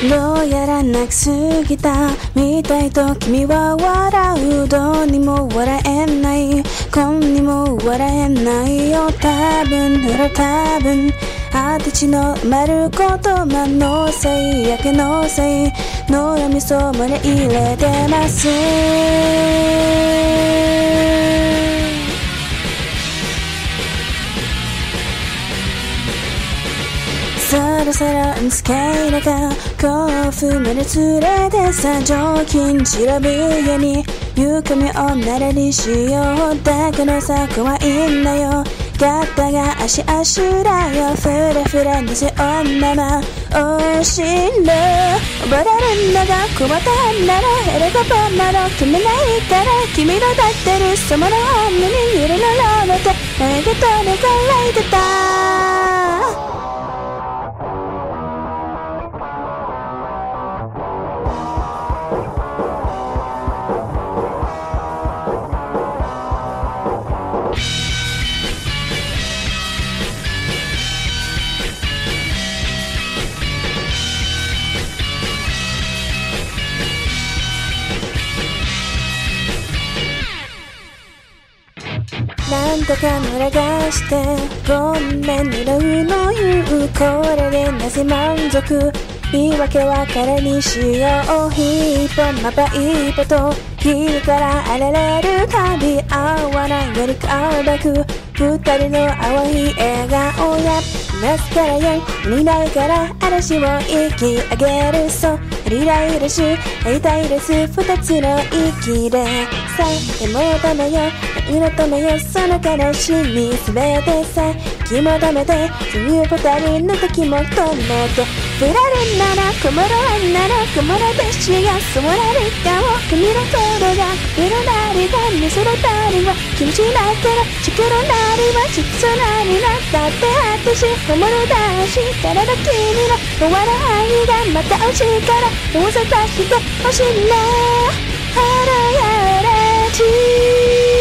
どうやら泣きすぎたみたいと君は笑う。どうにも笑えない、こんにも笑えないよ。多分あてちの丸言葉のせい、やけのせい、脳みそ胸入れてます。そろそろ見つけなが甲府まで連れてさ、常勤チラビエに床みをならにしよう。だからさ怖いんだよ、ガタが足だよ。ふらふらなぜ女はおしろ溺れるのが困ったんならヘリコプターなど決めないから、君の立ってるその本に揺れのロードで投げとで輝いてた。なんとか群がしてごめん狙うの言う。これでなぜ満足、言い訳は彼にしよう。一歩また一歩と日から荒れるたび、合わないより顔だく二人の青い笑顔やマスカラや未来から嵐を生き上げる。そうリライラし会いたいです、二つの息でさえもダメよ、何のためよその悲しみすべてさ気も止めて、そういう二人の時も止めて、振られんなら曇らんなら曇らてしがそられたを君の心が心なりが見せるたりは気持ちなったら力なりは質なりなったって私守るだしたらだ君の終わらないがまた落ちから大ざたしてほしいな。あらやらち